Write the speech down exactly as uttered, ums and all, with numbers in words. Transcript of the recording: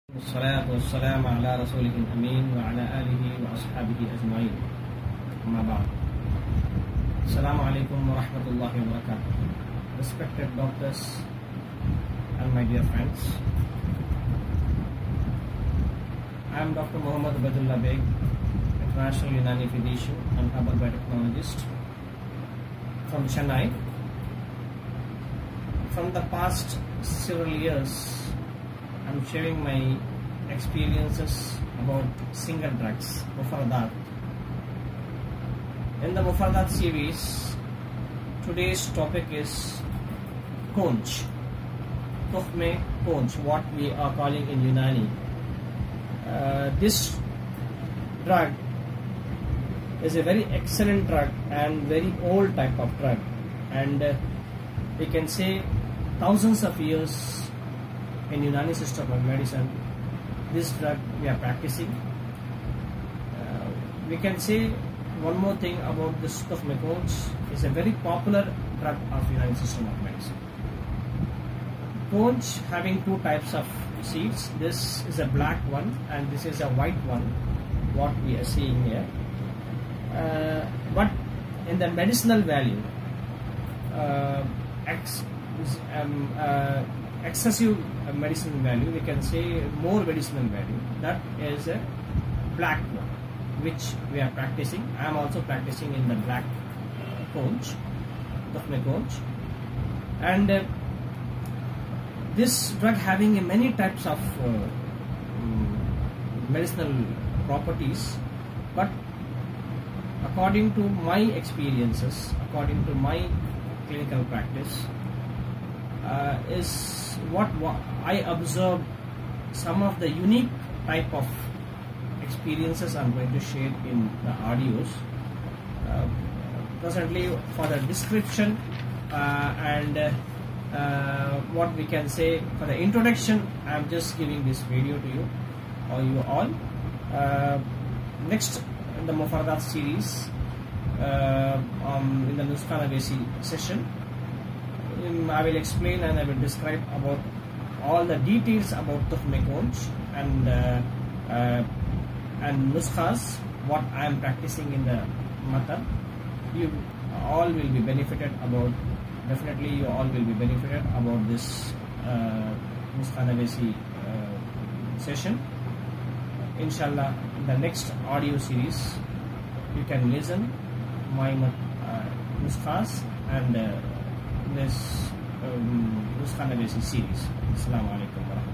والصلاة والسلام على رسوله الأمين وعلى آله وأصحابه أجمعين. أما بعد. Assalamu alaikum wa rahmatullahi wa barakatuh. Respected doctors and my dear friends, I am Doctor Muhammad Ubaidullah Beg, International Unani Physician and Herbal Biotechnologist from Chennai. From the past several years, I am sharing my experiences about single drugs, Mufarradat. In the Mufarradat series, today's topic is Konj, Tukhme Konj, what we are calling in Unani. Uh, this drug is a very excellent drug and very old type of drug, and uh, we can say thousands of years in Unani system of medicine, this drug we are practicing. Uh, we can say one more thing about this Tukhme Konj is a very popular drug of Unani system of medicine. Konj having two types of seeds. This is a black one and this is a white one, what we are seeing here. Uh, but in the medicinal value, uh, ex, um, uh, excessive medicinal value, we can say more medicinal value, that is a black one, which we are practicing. I am also practicing in the black uh, Konj, Tukhme Konj, and uh, this drug having uh, many types of uh, um, medicinal properties, but according to my experiences, according to my clinical practice, uh, is what, what I observed some of the unique type of experiences I'm going to share in the audios. Uh, presently, for the description uh, and uh, uh, what we can say for the introduction, I'm just giving this video to you or you all. Uh, next, in the Mufarradat series, uh, um, in the Nuskha Navesi session, um, I will explain and I will describe about all the details about Tukhme Konj and uh, uh, and Nuskhas, what I am practicing in the method. You all will be benefited about, definitely you all will be benefited about this uh, Nuskha Navesi uh, session. Inshallah, in the next audio series, you can listen my uh, Nuskhas and uh, this um, Nuskha Navesi series. Assalamu alaikum.